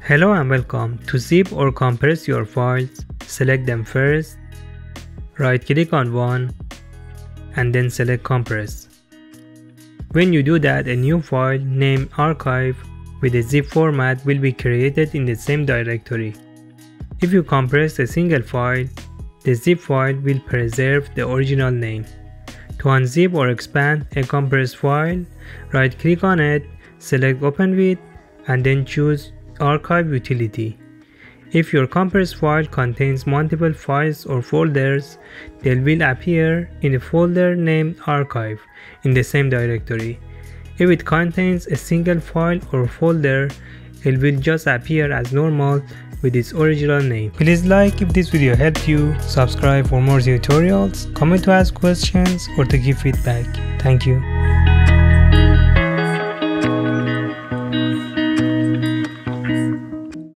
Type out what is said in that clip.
Hello and welcome. To zip or compress your files, select them first, right click on one, and then select compress. When you do that, a new file named archive with a zip format will be created in the same directory. If you compress a single file, the zip file will preserve the original name. To unzip or expand a compressed file, right click on it, select open with, and then choose archive utility. If your compressed file contains multiple files or folders, they will appear in a folder named archive in the same directory. If it contains a single file or folder, it will just appear as normal with its original name. Please like if this video helped you, subscribe for more tutorials, comment to ask questions or to give feedback. Thank you.